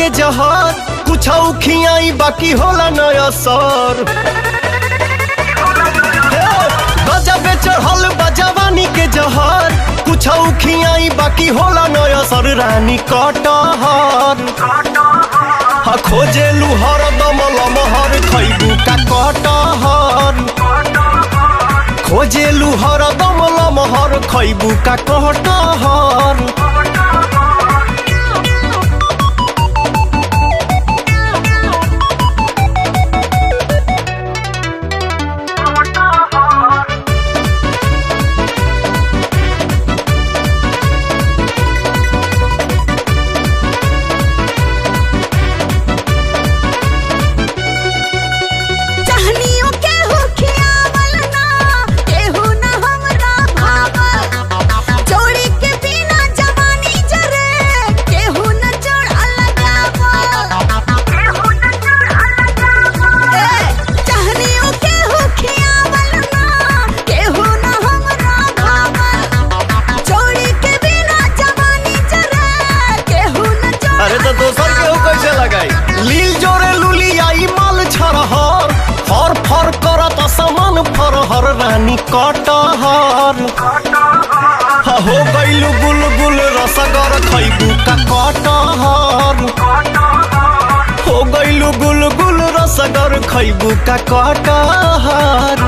के जहर कुछ खियाई बाकी होला नया सर। गजबे चढ़ल बा जवानी के जहर कुछ खियाई बाकी होला नया सर। रानी कटहर खोजेलू हरदम लमहर खैबू का कटहर। खोजेलू हरदम लमहर खैबू का कटहर। लील जोरे लुली आई माल छरहर फर फर करत समान फरहर। रानी कटहर हो गइलू गुलगुल रसगर खैबू का कटहर। हो गइलू गुलगुल रसगर खैबू का कटहर।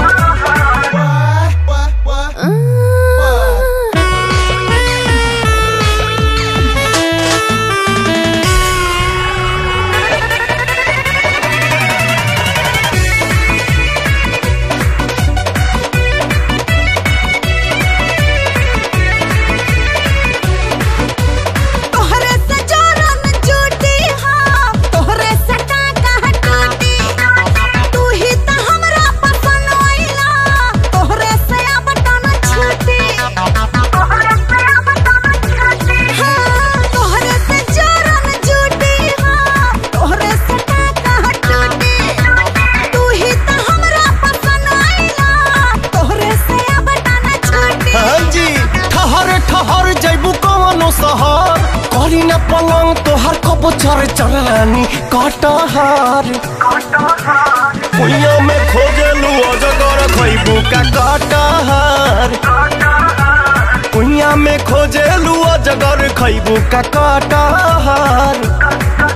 ठहर जैबू कवनो सहर करी न पलंग तोहर कबो चर चरानी कटहर। कुइया में खोजेलू अजगर खैबू का कटहर। कुइया में खोजेलू अजगर खैबू का कटहर।